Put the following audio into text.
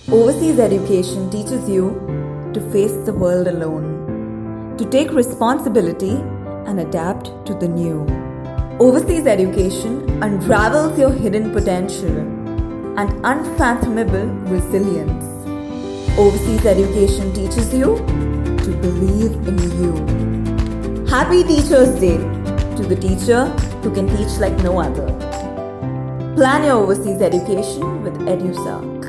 Overseas education teaches you to face the world alone, to take responsibility and adapt to the new. Overseas education unravels your hidden potential and unfathomable resilience. Overseas education teaches you to believe in you. Happy Teachers' Day to the teacher who can teach like no other. Plan your overseas education with EduSA.